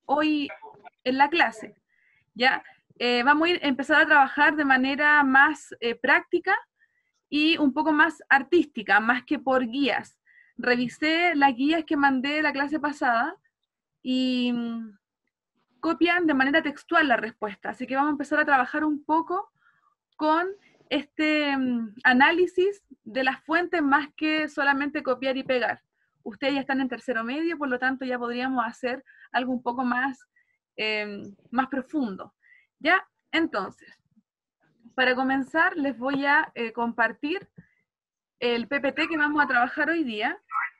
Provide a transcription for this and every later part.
hoy en la clase, ¿ya? Vamos a empezar a trabajar de manera más práctica y un poco más artística, más que por guías. Revisé las guías que mandé la clase pasada y copian de manera textual la respuesta, así que vamos a empezar a trabajar un poco con este análisis de las fuentes más que solamente copiar y pegar. Ustedes ya están en tercero medio, por lo tanto ya podríamos hacer algo un poco más profundo. ¿Ya? Entonces, para comenzar les voy a compartir el PPT que vamos a trabajar hoy día.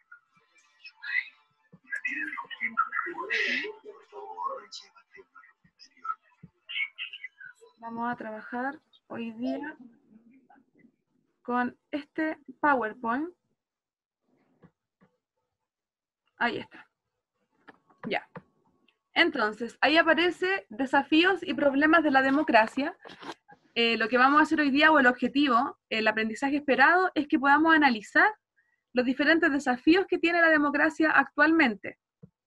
Vamos a trabajar hoy día con este PowerPoint. Ahí está. Ya. Entonces, ahí aparece desafíos y problemas de la democracia. Lo que vamos a hacer hoy día, o el objetivo, el aprendizaje esperado, es que podamos analizar los diferentes desafíos que tiene la democracia actualmente.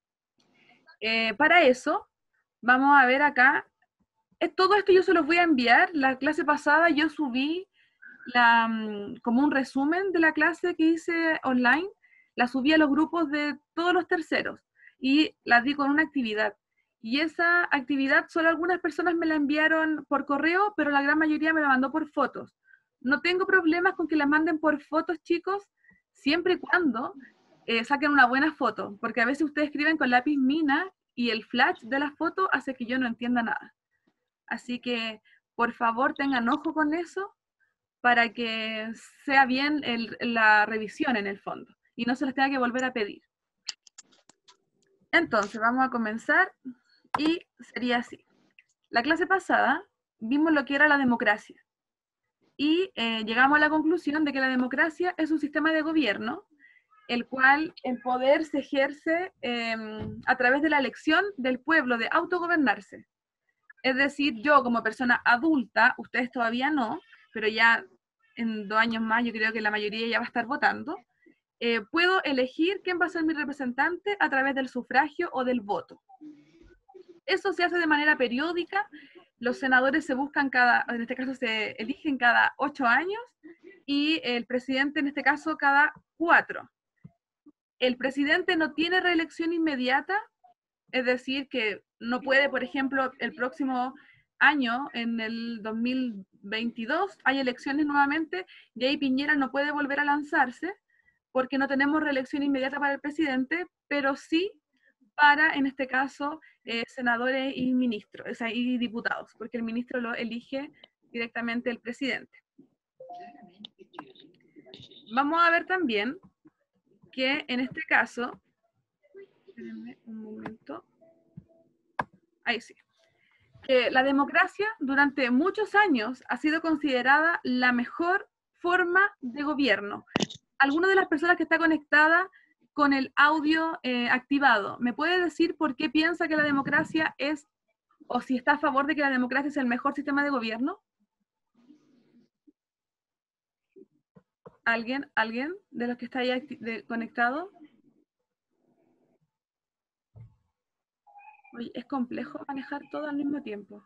Para eso, vamos a ver acá, todo esto yo se los voy a enviar. La clase pasada yo subí como un resumen de la clase que hice online, la subí a los grupos de todos los terceros y la di con una actividad. Y esa actividad solo algunas personas me la enviaron por correo, pero la gran mayoría me la mandó por fotos. No tengo problemas con que la manden por fotos, chicos, siempre y cuando saquen una buena foto, porque a veces ustedes escriben con lápiz mina y el flash de la foto hace que yo no entienda nada. Así que, por favor, tengan ojo con eso para que sea bien la revisión en el fondo y no se les tenga que volver a pedir. Entonces, vamos a comenzar y sería así. La clase pasada vimos lo que era la democracia y llegamos a la conclusión de que la democracia es un sistema de gobierno el cual el poder se ejerce a través de la elección del pueblo de autogobernarse. Es decir, yo como persona adulta, ustedes todavía no, pero ya en 2 años más yo creo que la mayoría ya va a estar votando, puedo elegir quién va a ser mi representante a través del sufragio o del voto. Eso se hace de manera periódica, los senadores se buscan en este caso se eligen cada 8 años, y el presidente en este caso cada 4. El presidente no tiene reelección inmediata, es decir, que no puede, por ejemplo, el próximo año, en el 2022, hay elecciones nuevamente, y ahí Piñera no puede volver a lanzarse, porque no tenemos reelección inmediata para el presidente, pero sí para, en este caso, senadores y ministros, o sea, y diputados, porque el ministro lo elige directamente el presidente. Vamos a ver también que en este caso, espérenme un momento, ahí sí, que la democracia durante muchos años ha sido considerada la mejor forma de gobierno. ¿Alguna de las personas que está conectada con el audio activado me puede decir por qué piensa que la democracia es, o si está a favor de que la democracia es el mejor sistema de gobierno? ¿Alguien de los que está ahí conectado? Oye, es complejo manejar todo al mismo tiempo.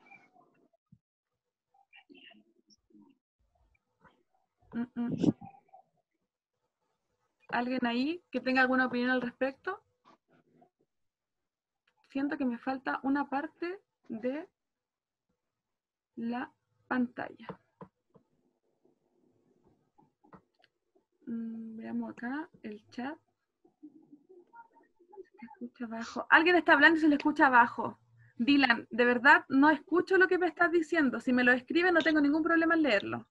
¿Alguien ahí que tenga alguna opinión al respecto? Siento que me falta una parte de la pantalla. Veamos acá el chat. Se escucha bajo. Alguien está hablando y se le escucha bajo. Dylan, de verdad no escucho lo que me estás diciendo. Si me lo escriben no tengo ningún problema en leerlo.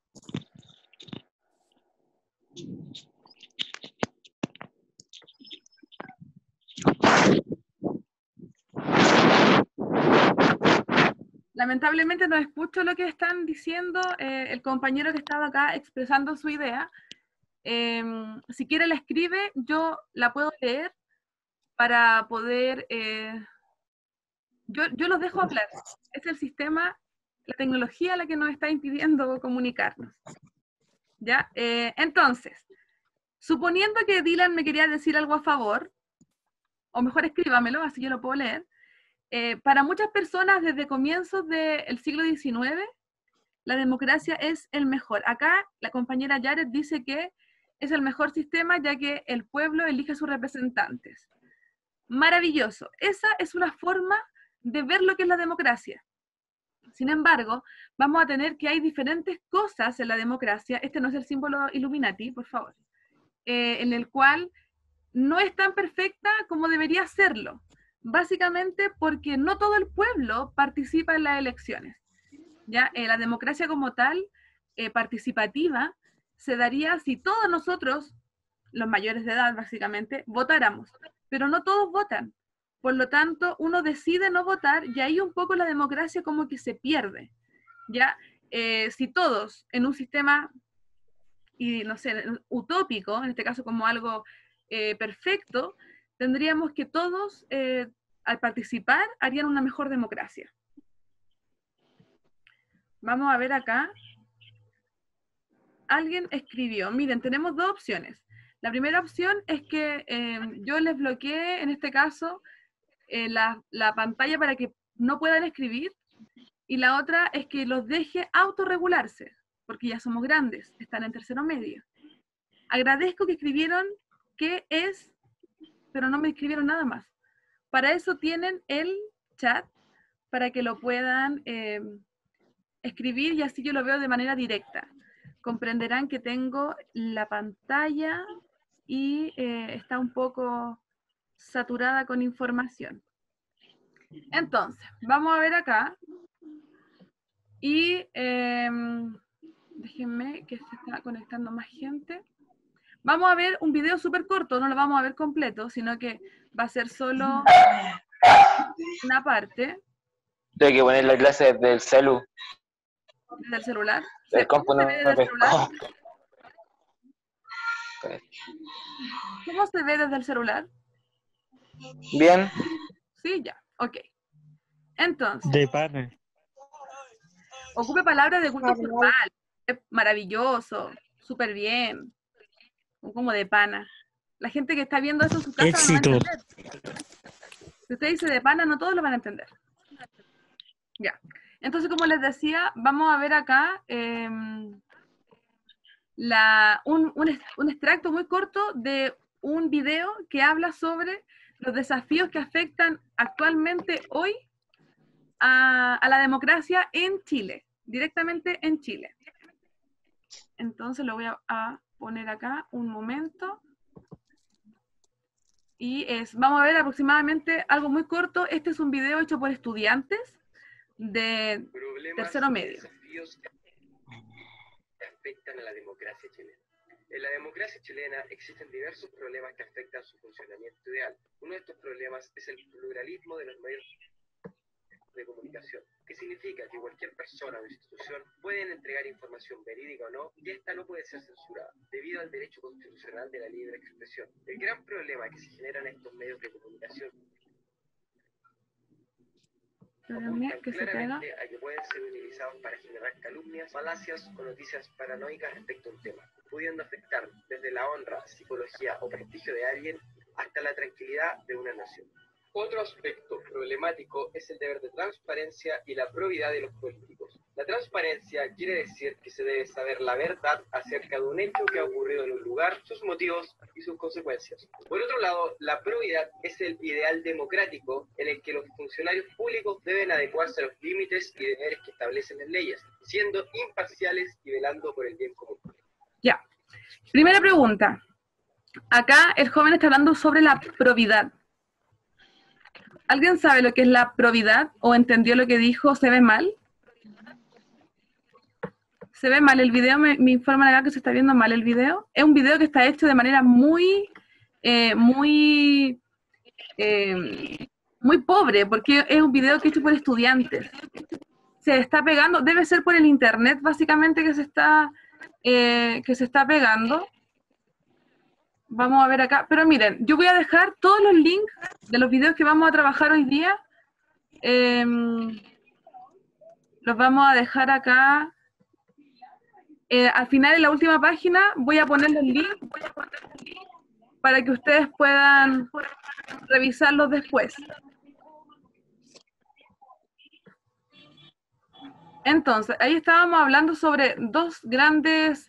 Lamentablemente no escucho lo que están diciendo el compañero que estaba acá expresando su idea. Si quiere la escribe, yo la puedo leer para poder... yo los dejo hablar. Es el sistema, la tecnología la que nos está impidiendo comunicarnos. ¿Ya? Entonces, suponiendo que Dylan me quería decir algo a favor, o mejor escríbamelo, así yo lo puedo leer. Para muchas personas desde comienzos del siglo XIX, la democracia es el mejor. Acá la compañera Yaret dice que es el mejor sistema ya que el pueblo elige a sus representantes. Maravilloso. Esa es una forma de ver lo que es la democracia. Sin embargo, vamos a tener que hay diferentes cosas en la democracia, este no es el símbolo Illuminati, por favor, en el cual no es tan perfecta como debería serlo, básicamente porque no todo el pueblo participa en las elecciones. ¿Ya? La democracia como tal, participativa, se daría si todos nosotros, los mayores de edad básicamente, votáramos, pero no todos votan. Por lo tanto, uno decide no votar y ahí un poco la democracia como que se pierde. ¿Ya? Si todos en un sistema, y no sé, utópico, en este caso como algo perfecto, tendríamos que todos, al participar, harían una mejor democracia. Vamos a ver acá. Alguien escribió, miren, tenemos dos opciones. La primera opción es que yo les bloqueé, en este caso, la pantalla para que no puedan escribir, y la otra es que los deje autorregularse, porque ya somos grandes, están en tercero medio. Agradezco que escribieron qué es, pero no me escribieron nada más. Para eso tienen el chat, para que lo puedan escribir y así yo lo veo de manera directa. Comprenderán que tengo la pantalla y está un poco saturada con información. Entonces, vamos a ver acá. Y déjenme que se está conectando más gente. Vamos a ver un video súper corto, no lo vamos a ver completo, sino que va a ser solo una parte. Tengo que poner la clase del celu. ¿Desde el celular? El compu no me pescó. ¿Cómo se ve desde el celular? Bien. Sí, ya, ok. Entonces, De pana. ocupe palabras de culto formal. Es maravilloso, súper bien. Como de pana. La gente que está viendo eso en su casa Éxito. no va a entender. Si usted dice de pana, no todos lo van a entender. Ya. Entonces, como les decía, vamos a ver acá un extracto muy corto de un video que habla sobre los desafíos que afectan actualmente hoy a la democracia en Chile, directamente en Chile. Entonces lo voy a poner acá un momento. Y vamos a ver aproximadamente algo muy corto. Este es un video hecho por estudiantes de tercero medio. Desafíos que afectan a la democracia chilena. En la democracia chilena existen diversos problemas que afectan su funcionamiento ideal. Uno de estos problemas es el pluralismo de los medios de comunicación, que significa que cualquier persona o institución pueden entregar información verídica o no, y esta no puede ser censurada, debido al derecho constitucional de la libre expresión. El gran problema que se generan estos medios de comunicación apuntan claramente a que pueden ser utilizados para generar calumnias, falacias o noticias paranoicas respecto a un tema, pudiendo afectar desde la honra, psicología o prestigio de alguien hasta la tranquilidad de una nación. Otro aspecto problemático es el deber de transparencia y la probidad de los políticos. La transparencia quiere decir que se debe saber la verdad acerca de un hecho que ha ocurrido en un lugar, sus motivos y sus consecuencias. Por otro lado, la probidad es el ideal democrático en el que los funcionarios públicos deben adecuarse a los límites y deberes que establecen las leyes, siendo imparciales y velando por el bien común. Ya. Primera pregunta. Acá el joven está hablando sobre la probidad. ¿Alguien sabe lo que es la probidad o entendió lo que dijo? ¿Se ve mal? ¿Se ve mal el video? Me informan acá que se está viendo mal el video. Es un video que está hecho de manera muy pobre, porque es un video que es hecho por estudiantes. Se está pegando, debe ser por el internet básicamente que se está pegando. Vamos a ver acá, pero miren, yo voy a dejar todos los links de los videos que vamos a trabajar hoy día. Los vamos a dejar acá. Al final, en la última página, voy a poner los links para que ustedes puedan revisarlos después. Entonces, ahí estábamos hablando sobre dos grandes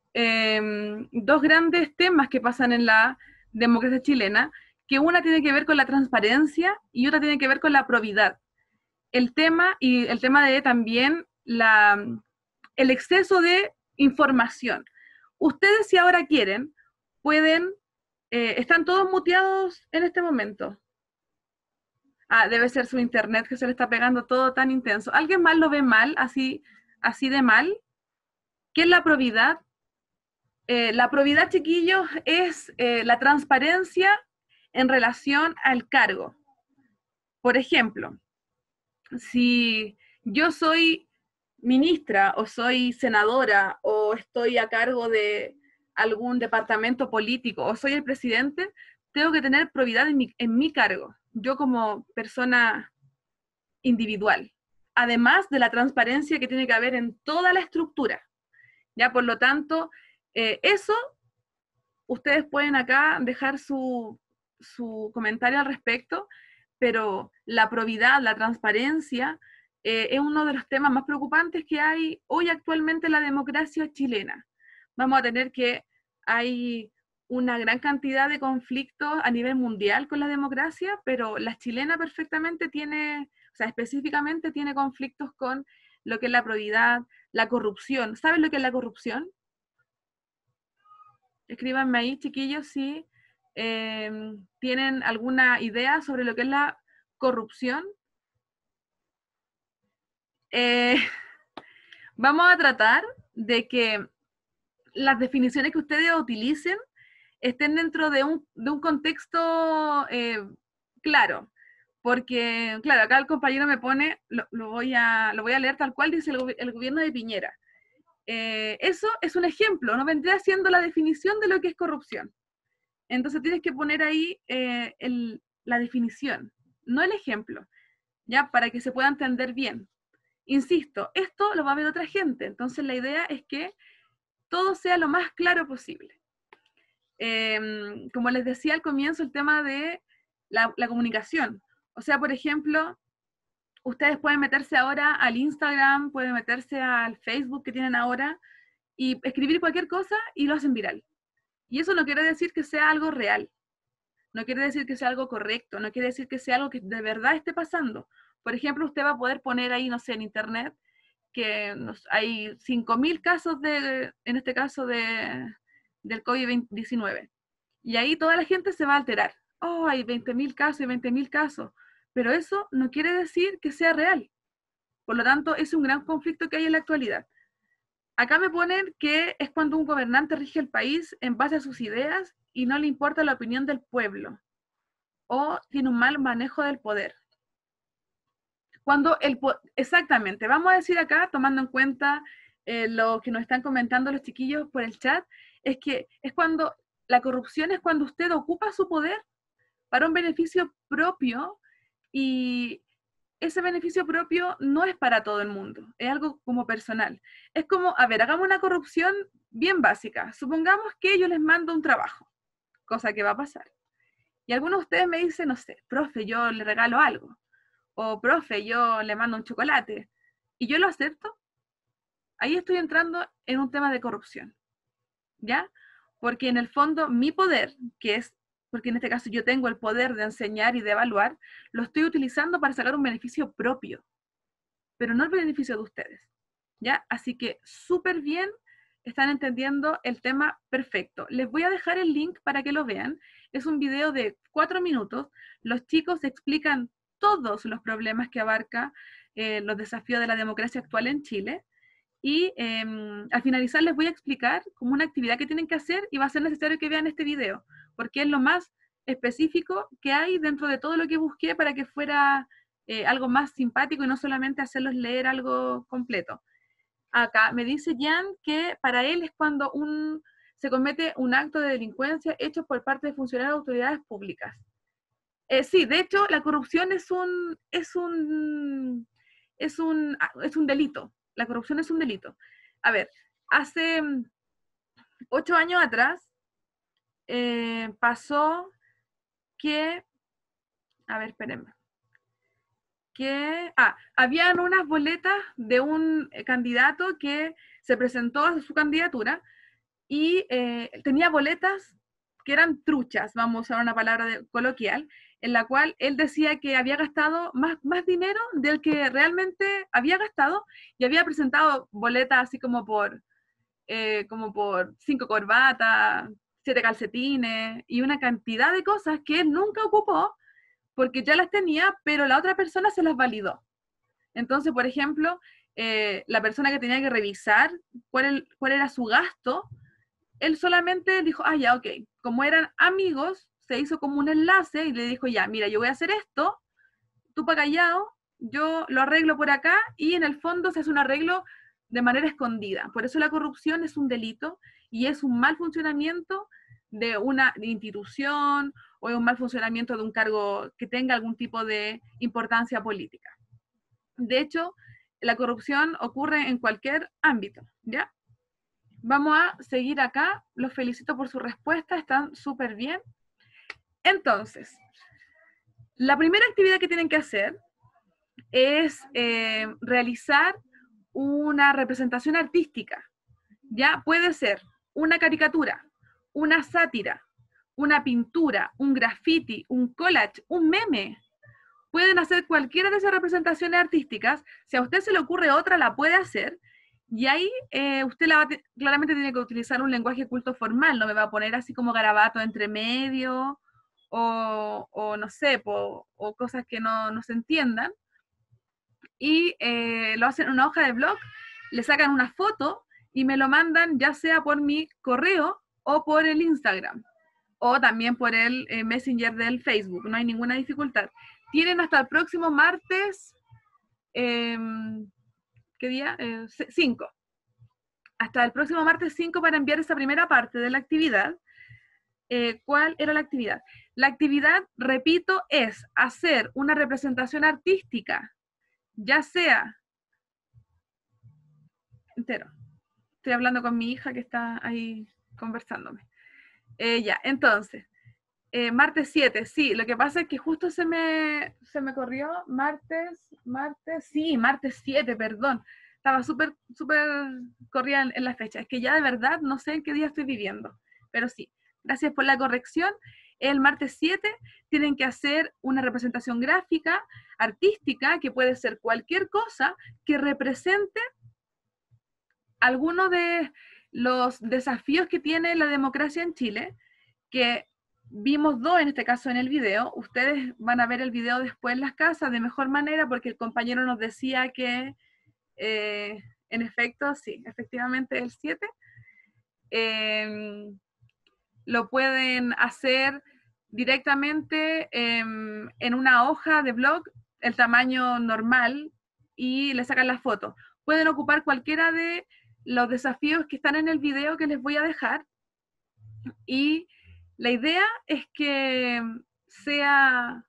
temas que pasan en la democracia chilena, que una tiene que ver con la transparencia y otra tiene que ver con la probidad. El tema de también el exceso de información. Ustedes, si ahora quieren, pueden, están todos muteados en este momento. Ah, debe ser su internet que se le está pegando todo tan intenso. ¿Alguien más lo ve mal, así de mal? ¿Qué es la probidad? La probidad, chiquillos, es la transparencia en relación al cargo. Por ejemplo, si yo soy ministra o soy senadora o estoy a cargo de algún departamento político o soy el presidente, tengo que tener probidad en mi cargo, yo como persona individual, además de la transparencia que tiene que haber en toda la estructura. Ya, por lo tanto, eso, ustedes pueden acá dejar su comentario al respecto, pero la probidad, la transparencia, es uno de los temas más preocupantes que hay hoy actualmente en la democracia chilena. Vamos a tener que hay una gran cantidad de conflictos a nivel mundial con la democracia, pero la chilena perfectamente tiene, o sea, específicamente tiene conflictos con lo que es la probidad, la corrupción. ¿Saben lo que es la corrupción? Escríbanme ahí, chiquillos, si tienen alguna idea sobre lo que es la corrupción. Vamos a tratar de que las definiciones que ustedes utilicen estén dentro de un contexto claro. Porque, claro, acá el compañero me pone, lo voy a leer tal cual dice el gobierno de Piñera. Eso es un ejemplo, no vendría siendo la definición de lo que es corrupción. Entonces tienes que poner ahí la definición, no el ejemplo, ya, para que se pueda entender bien. Insisto, esto lo va a ver otra gente, entonces la idea es que todo sea lo más claro posible. Como les decía al comienzo, el tema de la comunicación. O sea, por ejemplo, ustedes pueden meterse ahora al Instagram, pueden meterse al Facebook que tienen ahora y escribir cualquier cosa y lo hacen viral. Y eso no quiere decir que sea algo real, no quiere decir que sea algo correcto, no quiere decir que sea algo que de verdad esté pasando. Por ejemplo, usted va a poder poner ahí, no sé, en internet, que hay 5.000 casos en este caso, del COVID-19. Y ahí toda la gente se va a alterar. Oh, hay 20.000 casos y 20.000 casos. Pero eso no quiere decir que sea real. Por lo tanto, es un gran conflicto que hay en la actualidad. Acá me ponen que es cuando un gobernante rige el país en base a sus ideas y no le importa la opinión del pueblo, o tiene un mal manejo del poder. Exactamente, vamos a decir acá, tomando en cuenta lo que nos están comentando los chiquillos por el chat, es que la corrupción es cuando usted ocupa su poder para un beneficio propio y ese beneficio propio no es para todo el mundo, es algo como personal. Es como, a ver, hagamos una corrupción bien básica. Supongamos que yo les mando un trabajo, cosa que va a pasar. Y algunos de ustedes me dicen, no sé, profe, yo le regalo algo. O profe, yo le mando un chocolate. Y yo lo acepto. Ahí estoy entrando en un tema de corrupción. ¿Ya? Porque en el fondo mi poder, porque en este caso yo tengo el poder de enseñar y de evaluar, lo estoy utilizando para sacar un beneficio propio, pero no el beneficio de ustedes. ¿Ya? Así que súper bien, están entendiendo el tema perfecto. Les voy a dejar el link para que lo vean. Es un video de 4 minutos. Los chicos explican todos los problemas que abarca los desafíos de la democracia actual en Chile. Y al finalizar les voy a explicar como una actividad que tienen que hacer y va a ser necesario que vean este video, porque es lo más específico que hay dentro de todo lo que busqué para que fuera algo más simpático y no solamente hacerlos leer algo completo. Acá me dice Jan que para él es cuando se comete un acto de delincuencia hecho por parte de funcionarios de autoridades públicas. Sí, de hecho, la corrupción es un delito. La corrupción es un delito. A ver, hace 8 años atrás, pasó que, a ver, espérenme, habían unas boletas de un candidato que se presentó a su candidatura y tenía boletas que eran truchas, vamos a usar una palabra coloquial, en la cual él decía que había gastado más dinero del que realmente había gastado y había presentado boletas así como por 5 corbatas, 7 calcetines y una cantidad de cosas que él nunca ocupó porque ya las tenía, pero la otra persona se las validó. Entonces, por ejemplo, la persona que tenía que revisar cuál era su gasto, él solamente dijo, ya, ok. Como eran amigos, se hizo como un enlace y le dijo, ya, mira, yo voy a hacer esto, tú para callado, yo lo arreglo por acá, y en el fondo se hace un arreglo de manera escondida. Por eso la corrupción es un delito y es un mal funcionamiento de una institución o es un mal funcionamiento de un cargo que tenga algún tipo de importancia política. De hecho, la corrupción ocurre en cualquier ámbito, ¿ya? Vamos a seguir acá. Los felicito por su respuesta, están súper bien. Entonces, la primera actividad que tienen que hacer es realizar una representación artística. Ya puede ser una caricatura, una sátira, una pintura, un graffiti, un collage, un meme. Pueden hacer cualquiera de esas representaciones artísticas. Si a usted se le ocurre otra, la puede hacer. Y ahí usted claramente tiene que utilizar un lenguaje culto formal. No me va a poner así como garabato entre medio o no sé, o cosas que no se entiendan. Y lo hacen en una hoja de blog, le sacan una foto y me lo mandan ya sea por mi correo o por el Instagram o también por el Messenger del Facebook. No hay ninguna dificultad. Tienen hasta el próximo martes, ¿qué día? 5. Hasta el próximo martes 5 para enviar esa primera parte de la actividad. ¿Cuál era la actividad? La actividad, repito, es hacer una representación artística, ya sea entero. Estoy hablando con mi hija que está ahí conversándome. Ya, entonces, martes 7, sí, lo que pasa es que justo se me corrió martes 7, perdón. Estaba súper corrida en la fecha. Es que ya de verdad no sé en qué día estoy viviendo, pero sí, gracias por la corrección. El martes 7 tienen que hacer una representación gráfica, artística, que puede ser cualquier cosa que represente algunos de los desafíos que tiene la democracia en Chile, que vimos 2 en este caso en el video. Ustedes van a ver el video después en las casas de mejor manera porque el compañero nos decía que en efecto, sí, efectivamente el 7 lo pueden hacer directamente en una hoja de blog, el tamaño normal, y le sacan la foto. Pueden ocupar cualquiera de los desafíos que están en el video que les voy a dejar, y la idea es que sea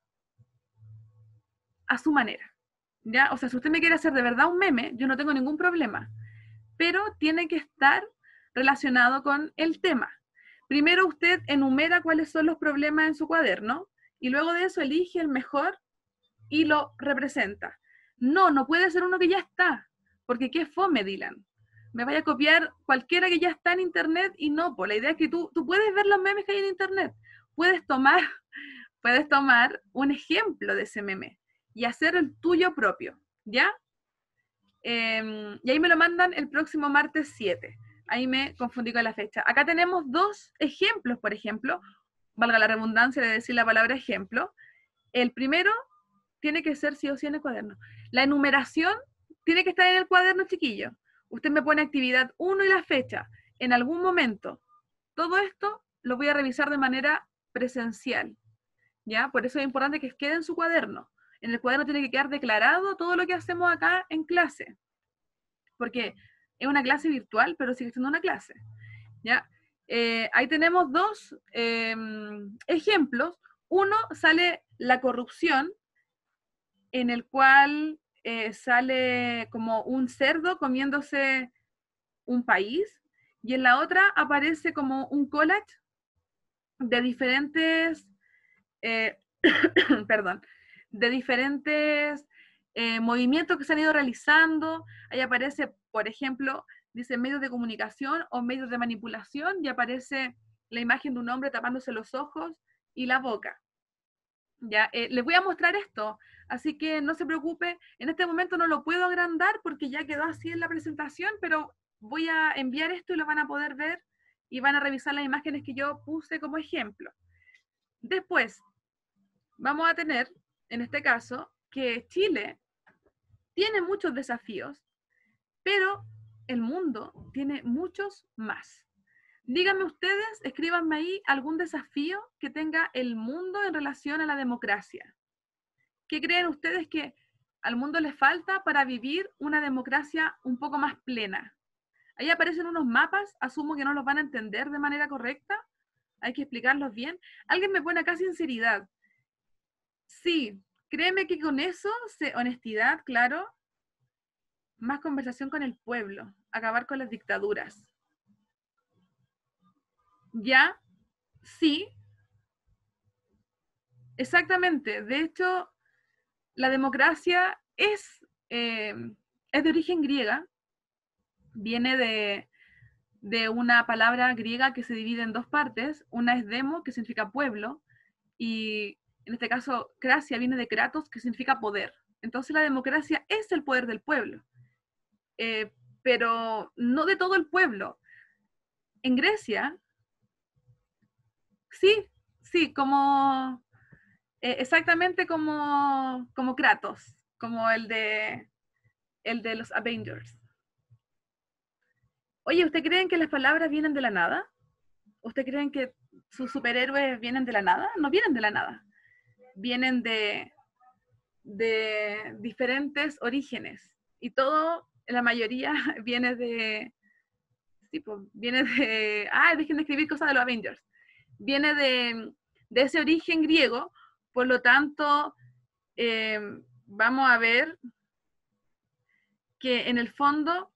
a su manera, ¿ya? O sea, si usted me quiere hacer de verdad un meme, yo no tengo ningún problema, pero tiene que estar relacionado con el tema. Primero usted enumera cuáles son los problemas en su cuaderno, y luego de eso elige el mejor y lo representa. No puede ser uno que ya está, porque qué fome, Dylan. Me vaya a copiar cualquiera que ya está en internet, y no, pues la idea es que tú puedes ver los memes que hay en internet, puedes tomar un ejemplo de ese meme y hacer el tuyo propio, ¿ya? Y ahí me lo mandan el próximo martes 7. Ahí me confundí con la fecha. Acá tenemos 2 ejemplos, por ejemplo, valga la redundancia de decir la palabra ejemplo. El primero tiene que ser sí o sí en el cuaderno. La enumeración tiene que estar en el cuaderno, chiquillo. Usted me pone actividad 1 y la fecha. En algún momento, todo esto lo voy a revisar de manera presencial, ¿ya? Por eso es importante que quede en su cuaderno. En el cuaderno tiene que quedar declarado todo lo que hacemos acá en clase, porque es una clase virtual, pero sigue siendo una clase, ¿ya? Ahí tenemos 2 ejemplos. Uno sale la corrupción, en el cual sale como un cerdo comiéndose un país, y en la otra aparece como un collage de diferentes, perdón, de diferentes movimientos que se han ido realizando. Ahí aparece, por ejemplo, dice medios de comunicación o medios de manipulación, y aparece la imagen de un hombre tapándose los ojos y la boca. Ya, les voy a mostrar esto, así que no se preocupe, en este momento no lo puedo agrandar porque ya quedó así en la presentación, pero voy a enviar esto y lo van a poder ver y van a revisar las imágenes que yo puse como ejemplo. Después, vamos a tener, en este caso, que Chile tiene muchos desafíos, pero el mundo tiene muchos más. Díganme ustedes, escríbanme ahí algún desafío que tenga el mundo en relación a la democracia. ¿Qué creen ustedes que al mundo le falta para vivir una democracia un poco más plena? Ahí aparecen unos mapas, asumo que no los van a entender de manera correcta, hay que explicarlos bien. Alguien me pone acá sinceridad. Sí, créeme que con eso, honestidad, claro, más conversación con el pueblo, acabar con las dictaduras. Ya, sí, exactamente. De hecho, la democracia es de origen griega, viene de una palabra griega que se divide en dos partes. Una es demo, que significa pueblo, y en este caso, cracia viene de kratos, que significa poder. Entonces la democracia es el poder del pueblo, pero no de todo el pueblo. En Grecia, sí, sí, como exactamente como Kratos, como el de los Avengers. Oye, ¿usted creen que las palabras vienen de la nada? ¿Usted creen que sus superhéroes vienen de la nada? No vienen de la nada. Vienen de diferentes orígenes. Y todo, la mayoría, viene de... Tipo, viene de... Ah, dejen de escribir cosas de los Avengers. Viene de ese origen griego, por lo tanto, vamos a ver que en el fondo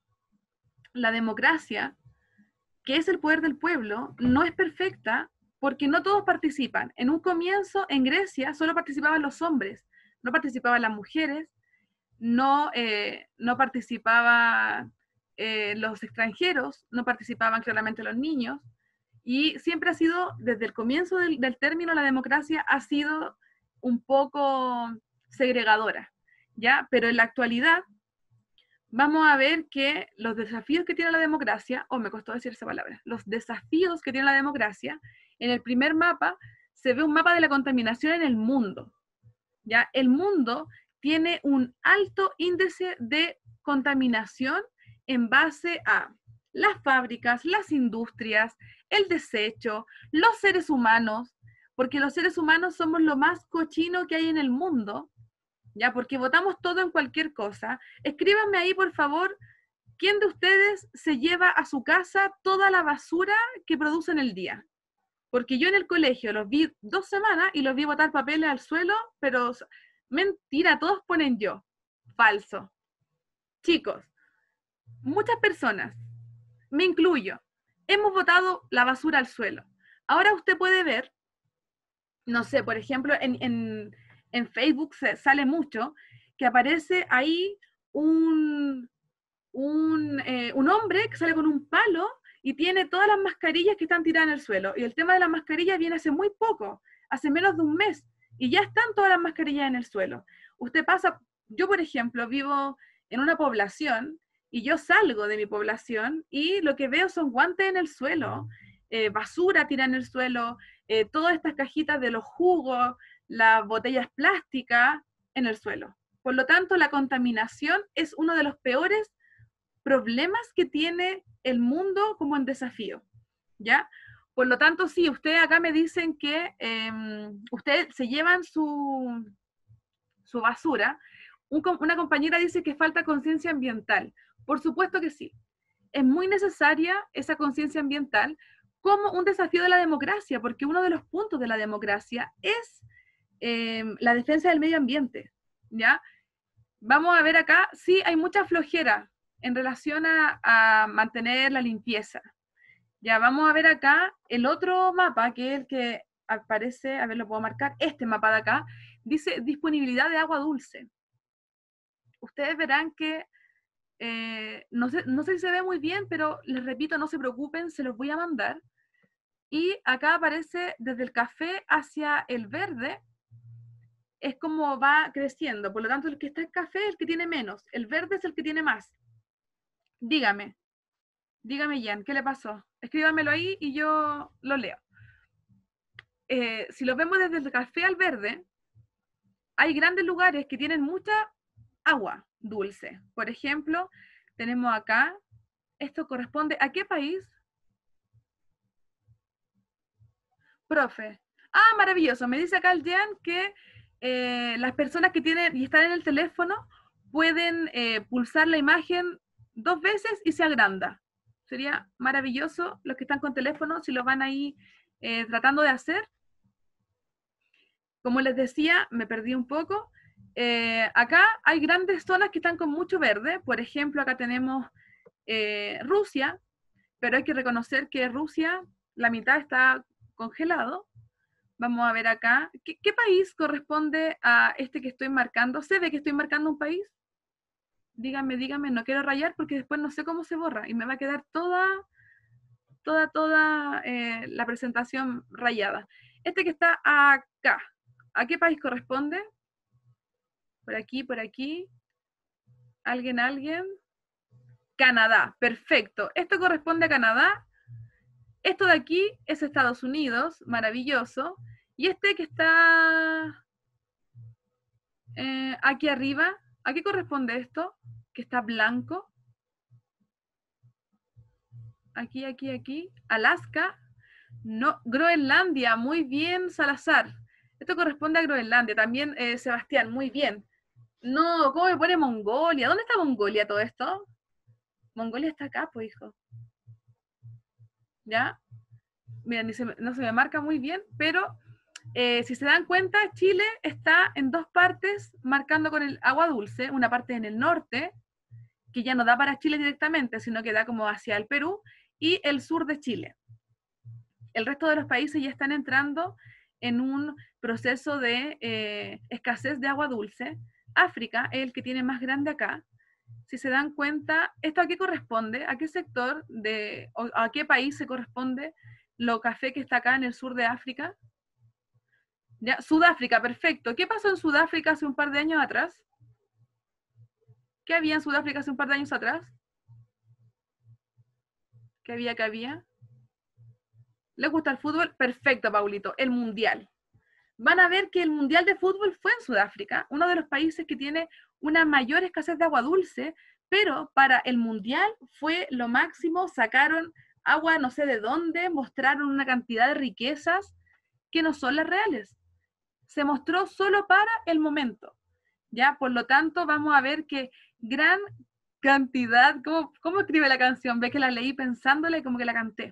la democracia, que es el poder del pueblo, no es perfecta porque no todos participan. En un comienzo, en Grecia, solo participaban los hombres, no participaban las mujeres, no participaban los extranjeros, no participaban claramente los niños, y siempre ha sido, desde el comienzo del término, la democracia ha sido un poco segregadora, ¿ya? Pero en la actualidad vamos a ver que los desafíos que tiene la democracia, me costó decir esa palabra, los desafíos que tiene la democracia, en el primer mapa se ve un mapa de la contaminación en el mundo, ¿ya? El mundo tiene un alto índice de contaminación en base a las fábricas, las industrias, el desecho, los seres humanos, porque los seres humanos somos lo más cochino que hay en el mundo, ¿ya? Porque votamos todo en cualquier cosa. Escríbanme ahí, por favor, ¿quién de ustedes se lleva a su casa toda la basura que produce en el día? Porque yo en el colegio los vi 2 semanas y los vi botar papeles al suelo, pero mentira, todos ponen yo. Falso. Chicos, muchas personas, me incluyo, hemos botado la basura al suelo. Ahora usted puede ver, no sé, por ejemplo, en Facebook sale mucho, que aparece ahí un hombre que sale con un palo y tiene todas las mascarillas que están tiradas en el suelo. Y el tema de las mascarillas viene hace muy poco, hace menos de un mes, y ya están todas las mascarillas en el suelo. Usted pasa, yo por ejemplo vivo en una población y yo salgo de mi población y lo que veo son guantes en el suelo, basura tirada en el suelo, todas estas cajitas de los jugos, las botellas plásticas en el suelo. Por lo tanto, la contaminación es uno de los peores problemas que tiene el mundo como en desafío, ¿ya? Por lo tanto, sí, ustedes acá me dicen que ustedes se llevan su basura. Una compañera dice que falta conciencia ambiental. Por supuesto que sí. Es muy necesaria esa conciencia ambiental como un desafío de la democracia, porque uno de los puntos de la democracia es la defensa del medio ambiente, ¿ya? Vamos a ver acá, sí hay mucha flojera en relación a mantener la limpieza. Ya, vamos a ver acá el otro mapa, que es el que aparece, a ver, lo puedo marcar, este mapa de acá, dice disponibilidad de agua dulce. Ustedes verán que, no sé si se ve muy bien, pero les repito, no se preocupen, se los voy a mandar. Y acá aparece desde el café hacia el verde, es como va creciendo. Por lo tanto, el que está en café es el que tiene menos, el verde es el que tiene más. Dígame, Jan, ¿qué le pasó? Escríbamelo ahí y yo lo leo. Si lo vemos desde el café al verde, hay grandes lugares que tienen mucha agua dulce. Por ejemplo, tenemos acá, esto corresponde ¿a qué país? Profe. Ah, maravilloso. Me dice acá el Jean que las personas que tienen y están en el teléfono pueden pulsar la imagen 2 veces y se agranda. Sería maravilloso los que están con teléfono si lo van ahí tratando de hacer. Como les decía, me perdí un poco. Acá hay grandes zonas que están con mucho verde. Por ejemplo, acá tenemos Rusia, pero hay que reconocer que Rusia, la mitad está congelado. Vamos a ver acá. ¿Qué país corresponde a este que estoy marcando? ¿Se ve que estoy marcando un país? Díganme, no quiero rayar porque después no sé cómo se borra y me va a quedar toda la presentación rayada. Este que está acá, ¿a qué país corresponde? Por aquí. ¿Alguien? Canadá, perfecto. Esto corresponde a Canadá. Esto de aquí es Estados Unidos, maravilloso. Y este que está aquí arriba, ¿a qué corresponde esto? Que está blanco. Aquí. Alaska. No, Groenlandia, muy bien, Salazar. Esto corresponde a Groenlandia. También, Sebastián, muy bien. No, ¿cómo me pone Mongolia? ¿Dónde está Mongolia todo esto? Mongolia está acá, pues, hijo. ¿Ya? Mira, no se me marca muy bien, pero si se dan cuenta, Chile está en 2 partes marcando con el agua dulce, una parte en el norte, que ya no da para Chile directamente, sino que da como hacia el Perú, y el sur de Chile. El resto de los países ya están entrando en un proceso de escasez de agua dulce. África es el que tiene más grande acá. Si se dan cuenta, ¿esto a qué corresponde? ¿A qué sector o a qué país se corresponde lo café que está acá en el sur de África? Ya, Sudáfrica, perfecto. ¿Qué pasó en Sudáfrica hace un par de años atrás? ¿Qué había en Sudáfrica hace un par de años atrás? ¿Qué había? ¿Les gusta el fútbol? Perfecto, Paulito, el Mundial. Van a ver que el Mundial de Fútbol fue en Sudáfrica, uno de los países que tiene una mayor escasez de agua dulce, pero para el Mundial fue lo máximo, sacaron agua no sé de dónde, mostraron una cantidad de riquezas que no son las reales. Se mostró solo para el momento, ¿ya? Por lo tanto, vamos a ver que gran cantidad, ¿cómo escribe la canción? Ve que la leí pensándola y como que la canté.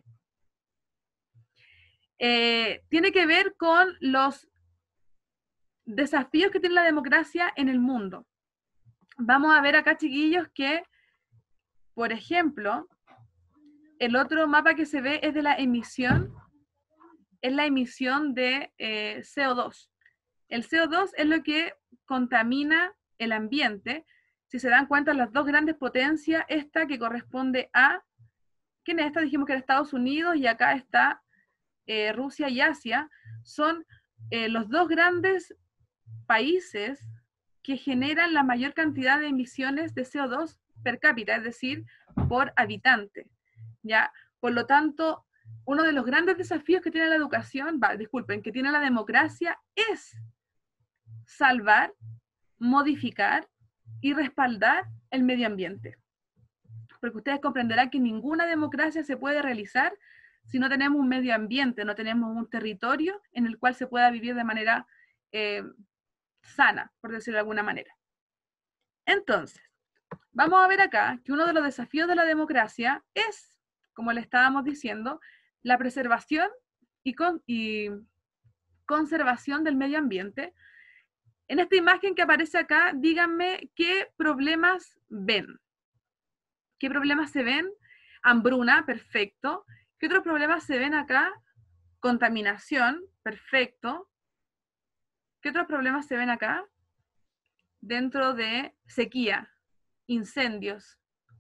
Tiene que ver con los desafíos que tiene la democracia en el mundo. Vamos a ver acá, chiquillos, que, por ejemplo, el otro mapa que se ve es de la emisión, es la emisión de CO2. El CO2 es lo que contamina el ambiente. Si se dan cuenta, las 2 grandes potencias, esta que corresponde a, ¿quién es esta? Dijimos que era Estados Unidos y acá está Rusia y Asia, son los 2 grandes países que generan la mayor cantidad de emisiones de CO2 per cápita, es decir, por habitante, ¿ya? Por lo tanto, uno de los grandes desafíos que tiene la educación, que tiene la democracia, es salvar, modificar y respaldar el medio ambiente. Porque ustedes comprenderán que ninguna democracia se puede realizar si no tenemos un medio ambiente, no tenemos un territorio en el cual se pueda vivir de manera sana, por decirlo de alguna manera. Entonces, vamos a ver acá que uno de los desafíos de la democracia es, como le estábamos diciendo, la preservación y conservación del medio ambiente. En esta imagen que aparece acá, díganme qué problemas ven. ¿Qué problemas se ven? Hambruna, perfecto. ¿Qué ¿Qué otros problemas se ven acá? Contaminación, perfecto. ¿Qué otros problemas se ven acá? Dentro de sequía, incendios,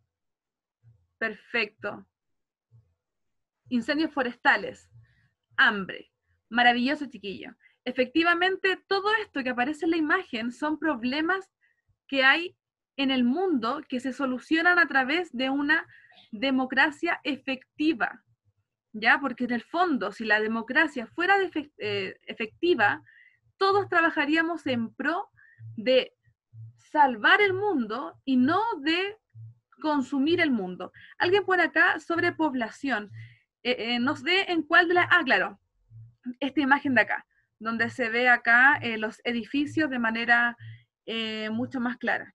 perfecto. Incendios forestales, hambre. Maravilloso, chiquillo. Efectivamente, todo esto que aparece en la imagen son problemas que hay en el mundo que se solucionan a través de una democracia efectiva, ¿ya? Porque en el fondo, si la democracia fuera efectiva, todos trabajaríamos en pro de salvar el mundo y no de consumir el mundo. Alguien por acá sobre población. Nos ve en cuál de las... Ah, claro, esta imagen de acá, donde se ve acá los edificios de manera mucho más clara.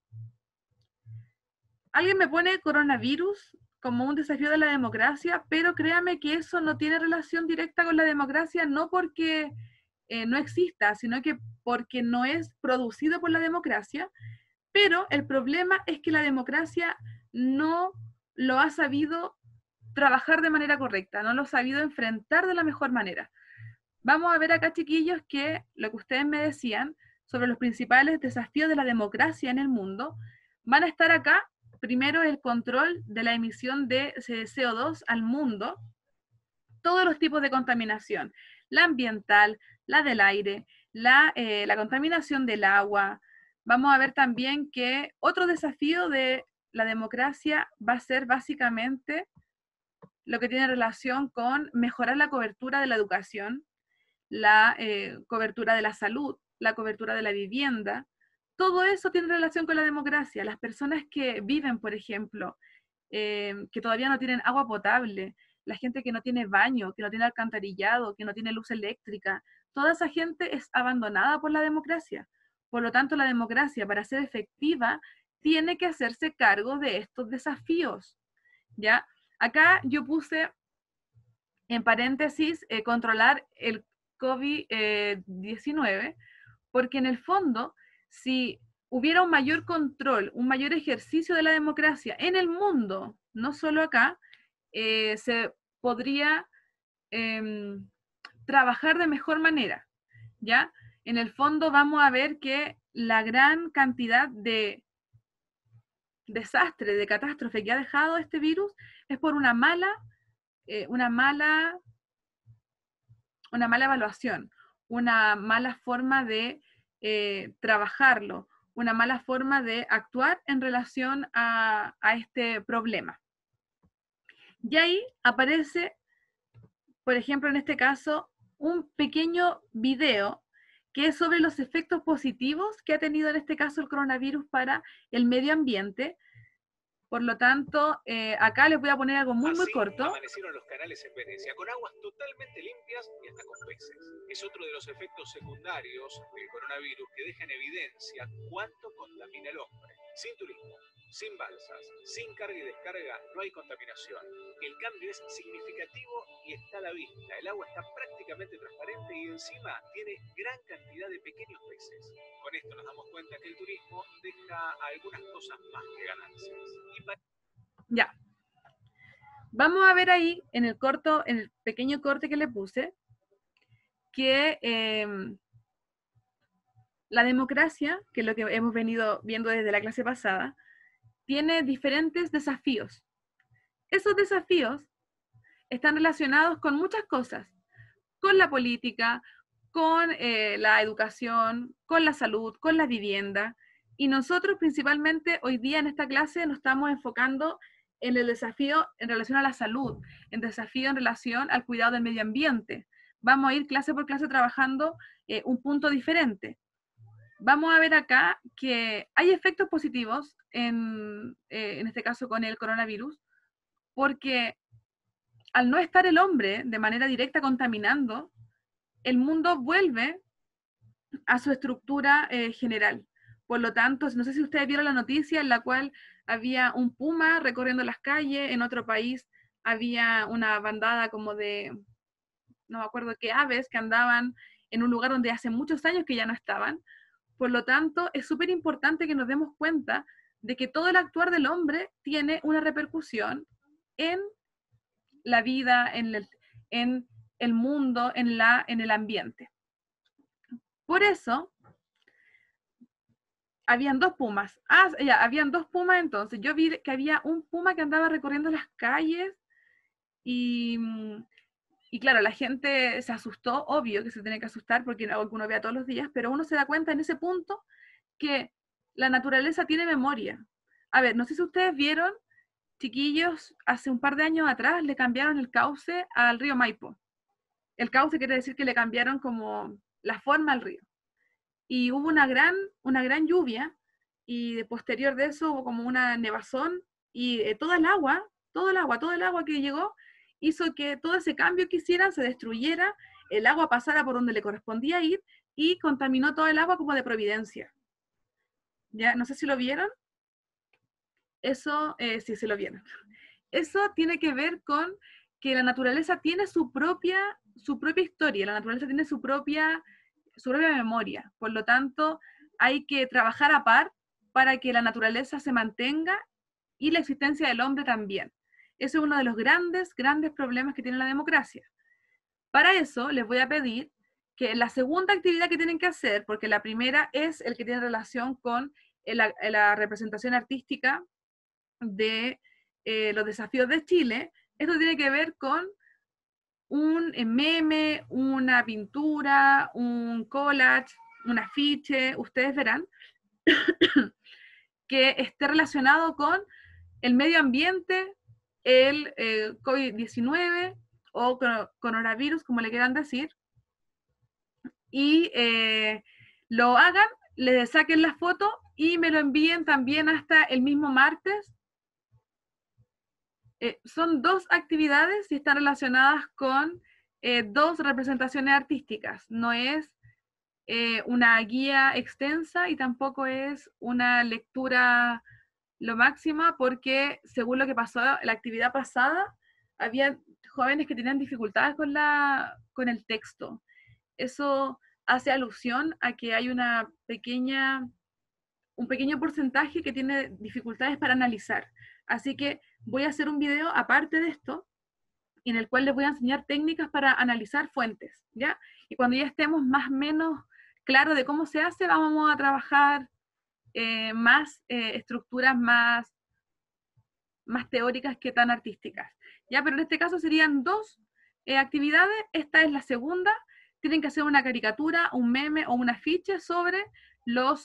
Alguien me pone coronavirus como un desafío de la democracia, pero créame que eso no tiene relación directa con la democracia, no porque no exista, sino que porque no es producido por la democracia, pero el problema es que la democracia no lo ha sabido trabajar de manera correcta, no lo ha sabido enfrentar de la mejor manera. Vamos a ver acá, chiquillos, que lo que ustedes me decían sobre los principales desafíos de la democracia en el mundo van a estar acá. Primero, el control de la emisión de CO2 al mundo, todos los tipos de contaminación, la ambiental, la del aire, la contaminación del agua. Vamos a ver también que otro desafío de la democracia va a ser básicamente lo que tiene relación con mejorar la cobertura de la educación, la cobertura de la salud, la cobertura de la vivienda. Todo eso tiene relación con la democracia. Las personas que viven, por ejemplo, que todavía no tienen agua potable, la gente que no tiene baño, que no tiene alcantarillado, que no tiene luz eléctrica, toda esa gente es abandonada por la democracia. Por lo tanto, la democracia, para ser efectiva, tiene que hacerse cargo de estos desafíos, ¿ya? Acá yo puse en paréntesis controlar el COVID-19, porque en el fondo, si hubiera un mayor control, un mayor ejercicio de la democracia en el mundo, no solo acá, se podría trabajar de mejor manera, ¿ya? En el fondo vamos a ver que la gran cantidad de desastre, de catástrofe que ha dejado este virus es por una mala evaluación, una mala forma de trabajarlo, una mala forma de actuar en relación a este problema. Y ahí aparece, por ejemplo, en este caso, un pequeño video que es sobre los efectos positivos que ha tenido en este caso el coronavirus para el medio ambiente. Por lo tanto, acá les voy a poner algo muy corto. Amanecieron los canales en Venecia con aguas totalmente limpias y hasta con peces. Es otro de los efectos secundarios del coronavirus que deja en evidencia cuánto contamina el hombre. Sin turismo, sin balsas, sin carga y descarga, no hay contaminación. El cambio es significativo y está a la vista. El agua está prácticamente transparente y encima tiene gran cantidad de pequeños peces. Con esto nos damos cuenta que el turismo deja algunas cosas más que ganancias. Ya. Vamos a ver ahí en el pequeño corte que le puse, que la democracia, que es lo que hemos venido viendo desde la clase pasada, tiene diferentes desafíos. Esos desafíos están relacionados con muchas cosas, con la política, con la educación, con la salud, con la vivienda, y nosotros principalmente hoy día en esta clase nos estamos enfocando en el desafío en relación a la salud, en desafío en relación al cuidado del medio ambiente. Vamos a ir clase por clase trabajando un punto diferente. Vamos a ver acá que hay efectos positivos en este caso con el coronavirus, porque al no estar el hombre de manera directa contaminando, el mundo vuelve a su estructura general. Por lo tanto, no sé si ustedes vieron la noticia en la cual había un puma recorriendo las calles, en otro país había una bandada como de, no me acuerdo qué aves, que andaban en un lugar donde hace muchos años que ya no estaban. Por lo tanto, es súper importante que nos demos cuenta de que todo el actuar del hombre tiene una repercusión en la vida, en el mundo, en el ambiente. Por eso, habían dos pumas. Habían dos pumas entonces. Yo vi que había un puma que andaba recorriendo las calles y claro, la gente se asustó, obvio que se tiene que asustar porque es algo que uno vea todos los días, pero uno se da cuenta en ese punto que la naturaleza tiene memoria. A ver, no sé si ustedes vieron, chiquillos, hace un par de años atrás le cambiaron el cauce al río Maipo. El cauce quiere decir que le cambiaron como la forma al río. Y hubo una gran lluvia, y posterior de eso hubo como una nevazón, y todo el agua que llegó, hizo que todo ese cambio que hicieran se destruyera, el agua pasara por donde le correspondía ir, y contaminó todo el agua como de Providencia. ¿Ya? No sé si lo vieron. Eso, sí, se lo vieron. Eso tiene que ver con que la naturaleza tiene su propia historia, la naturaleza tiene su propia memoria. Por lo tanto, hay que trabajar a par para que la naturaleza se mantenga y la existencia del hombre también. Ese es uno de los grandes problemas que tiene la democracia. Para eso, les voy a pedir que la segunda actividad que tienen que hacer, porque la primera es el que tiene relación con la representación artística de los desafíos de Chile, esto tiene que ver con un meme, una pintura, un collage, un afiche, ustedes verán, que esté relacionado con el medio ambiente, el COVID-19 o coronavirus, como le quieran decir, y lo hagan, le saquen la foto y me lo envíen también hasta el mismo martes. Son dos actividades y están relacionadas con dos representaciones artísticas. No es una guía extensa y tampoco es una lectura lo máxima, porque según lo que pasó la actividad pasada, había jóvenes que tenían dificultades con el texto. Eso hace alusión a que hay un pequeño porcentaje que tiene dificultades para analizar. Así que voy a hacer un video aparte de esto, en el cual les voy a enseñar técnicas para analizar fuentes, ¿ya? Y cuando ya estemos más o menos claros de cómo se hace, vamos a trabajar más estructuras más teóricas que tan artísticas, ¿ya? Pero en este caso serían dos actividades. Esta es la segunda. Tienen que hacer una caricatura, un meme o un afiche sobre las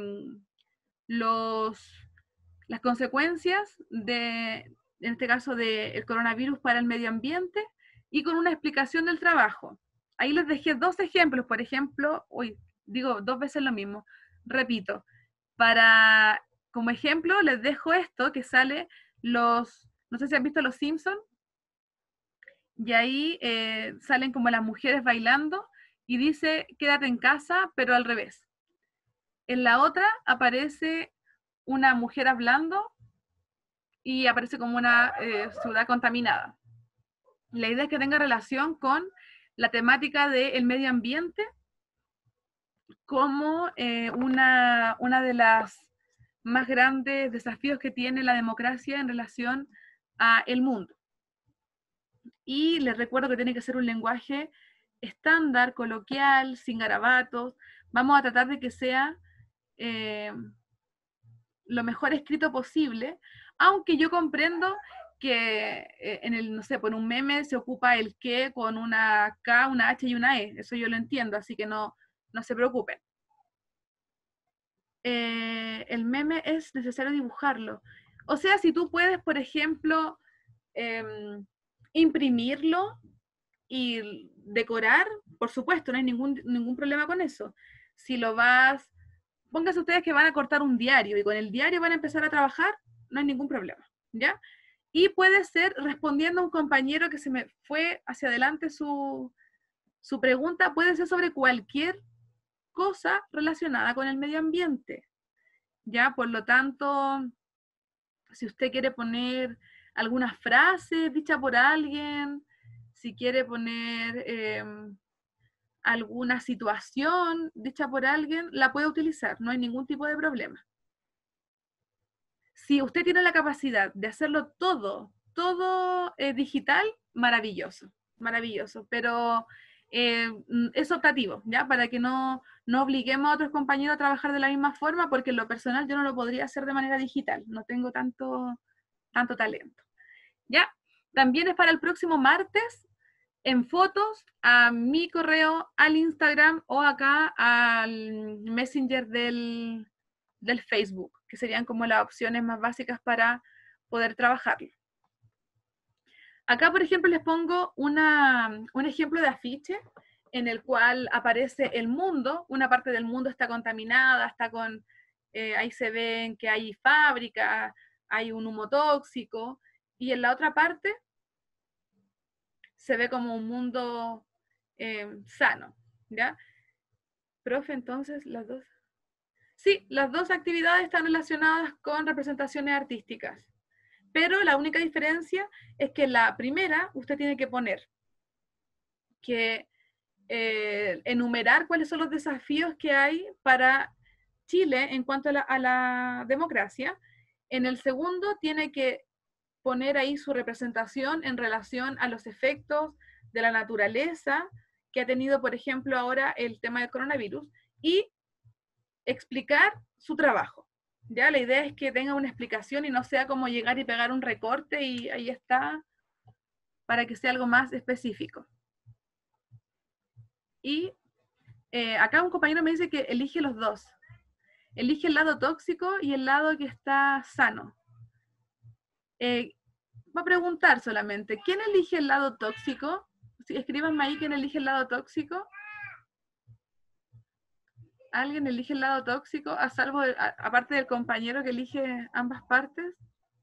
consecuencias en este caso del coronavirus para el medio ambiente, y con una explicación del trabajo. Ahí les dejé dos ejemplos, por ejemplo, digo dos veces lo mismo, repito, como ejemplo les dejo esto que sale no sé si han visto Los Simpsons, y ahí salen como las mujeres bailando, y dice, quédate en casa, pero al revés. En la otra aparece una mujer hablando y aparece como una ciudad contaminada. La idea es que tenga relación con la temática del medio ambiente como una de las más grandes desafíos que tiene la democracia en relación a el mundo. Y les recuerdo que tiene que ser un lenguaje estándar, coloquial, sin garabatos. Vamos a tratar de que sea lo mejor escrito posible, aunque yo comprendo que no sé, por un meme se ocupa el que con una K, una H y una E. Eso yo lo entiendo, así que no se preocupen. El meme es necesario dibujarlo. O sea, si tú puedes, por ejemplo, imprimirlo y decorar, por supuesto, no hay ningún problema con eso. Si lo pónganse ustedes que van a cortar un diario y con el diario van a empezar a trabajar, no hay ningún problema, ¿ya? Y puede ser respondiendo a un compañero que se me fue hacia adelante su pregunta, puede ser sobre cualquier cosa relacionada con el medio ambiente, ¿ya? Por lo tanto, si usted quiere poner alguna frase dicha por alguien, si quiere poner alguna situación dicha por alguien, la puede utilizar, no hay ningún tipo de problema. Si usted tiene la capacidad de hacerlo todo todo digital, maravilloso, maravilloso, pero es optativo, ¿ya? Para que no obliguemos a otros compañeros a trabajar de la misma forma, porque en lo personal yo no lo podría hacer de manera digital, no tengo tanto talento, ¿ya? También es para el próximo martes, en fotos, a mi correo, al Instagram o acá al Messenger del Facebook, que serían como las opciones más básicas para poder trabajarlo. Acá, por ejemplo, les pongo un ejemplo de afiche en el cual aparece el mundo, una parte del mundo está contaminada, está con, ahí se ven que hay fábricas, hay un humo tóxico, y en la otra parte se ve como un mundo sano, ¿ya? Profe, entonces, las dos... Sí, las dos actividades están relacionadas con representaciones artísticas, pero la única diferencia es que la primera usted tiene que poner que enumerar cuáles son los desafíos que hay para Chile en cuanto a la democracia. En el segundo tiene que poner ahí su representación en relación a los efectos de la naturaleza que ha tenido, por ejemplo, ahora el tema del coronavirus, y explicar su trabajo. ¿Ya? La idea es que tenga una explicación y no sea como llegar y pegar un recorte y ahí está, para que sea algo más específico. Y acá un compañero me dice que elige los dos. Elige el lado tóxico y el lado que está sano. Va a preguntar solamente, ¿quién elige el lado tóxico? Escríbanme ahí quién elige el lado tóxico. ¿Alguien elige el lado tóxico, a salvo aparte del compañero que elige ambas partes?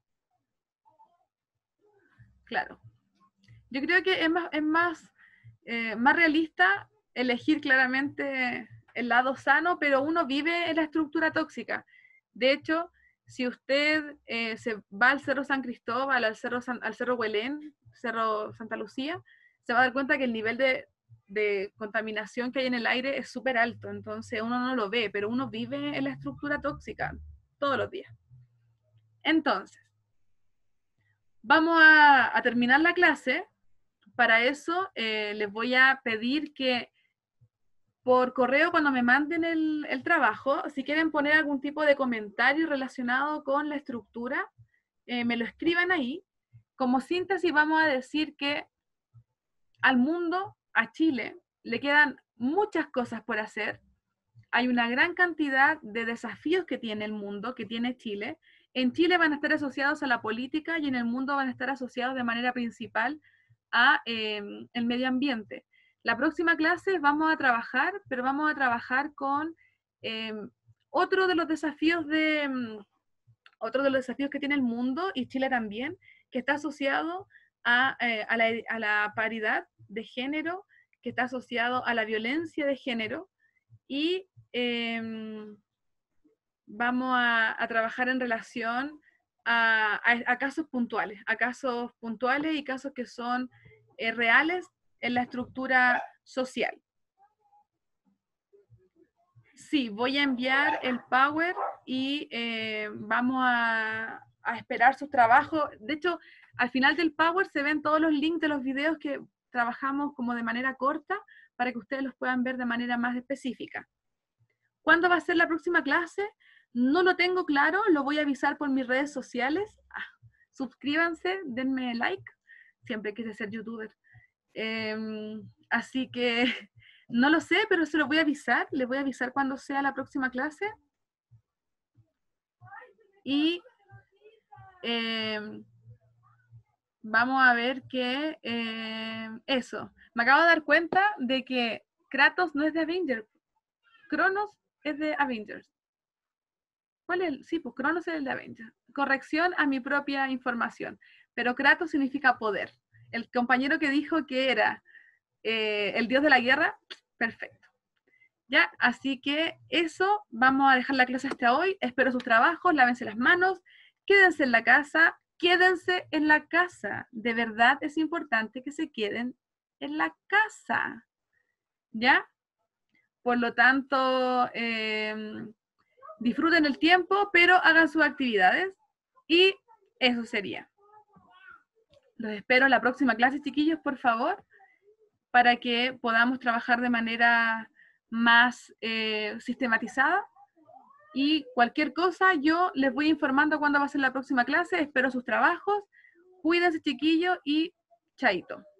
Claro. Yo creo que es más realista elegir claramente el lado sano, pero uno vive en la estructura tóxica. De hecho, si usted se va al Cerro San Cristóbal, al Cerro Huelén, Cerro Santa Lucía, se va a dar cuenta que el nivel de contaminación que hay en el aire es súper alto, entonces uno no lo ve, pero uno vive en la estructura tóxica todos los días. Entonces, vamos a terminar la clase. Para eso les voy a pedir que por correo, cuando me manden el trabajo, si quieren poner algún tipo de comentario relacionado con la estructura, me lo escriban ahí. Como síntesis vamos a decir que al mundo, a Chile, le quedan muchas cosas por hacer. Hay una gran cantidad de desafíos que tiene el mundo, que tiene Chile. En Chile van a estar asociados a la política y en el mundo van a estar asociados de manera principal a el medio ambiente. La próxima clase vamos a trabajar, pero vamos a trabajar con otro de los desafíos que tiene el mundo y Chile también, que está asociado a la paridad de género, que está asociado a la violencia de género, y vamos a trabajar en relación a casos puntuales, y casos que son reales en la estructura social. Sí, voy a enviar el Power y vamos a esperar sus trabajos. De hecho, al final del Power se ven todos los links de los videos que trabajamos como de manera corta para que ustedes los puedan ver de manera más específica. ¿Cuándo va a ser la próxima clase? No lo tengo claro, lo voy a avisar por mis redes sociales. Suscríbanse, denme like. Siempre quise ser youtuber. Así que no lo sé, pero se lo voy a avisar. Les voy a avisar cuando sea la próxima clase. Y vamos a ver que eso. Me acabo de dar cuenta de que Kratos no es de Avengers. Cronos es de Avengers. ¿Cuál es? Sí, pues Cronos es el de Avengers. Corrección a mi propia información. Pero Kratos significa poder. El compañero que dijo que era el dios de la guerra, perfecto. Ya, así que eso, vamos a dejar la clase hasta hoy. Espero sus trabajos, lávense las manos, quédense en la casa, quédense en la casa. De verdad es importante que se queden en la casa. ¿Ya? Por lo tanto, disfruten el tiempo, pero hagan sus actividades. Y eso sería. Los espero en la próxima clase, chiquillos, por favor, para que podamos trabajar de manera más sistematizada. Y cualquier cosa, yo les voy informando cuándo va a ser la próxima clase. Espero sus trabajos. Cuídense, chiquillos, y chaito.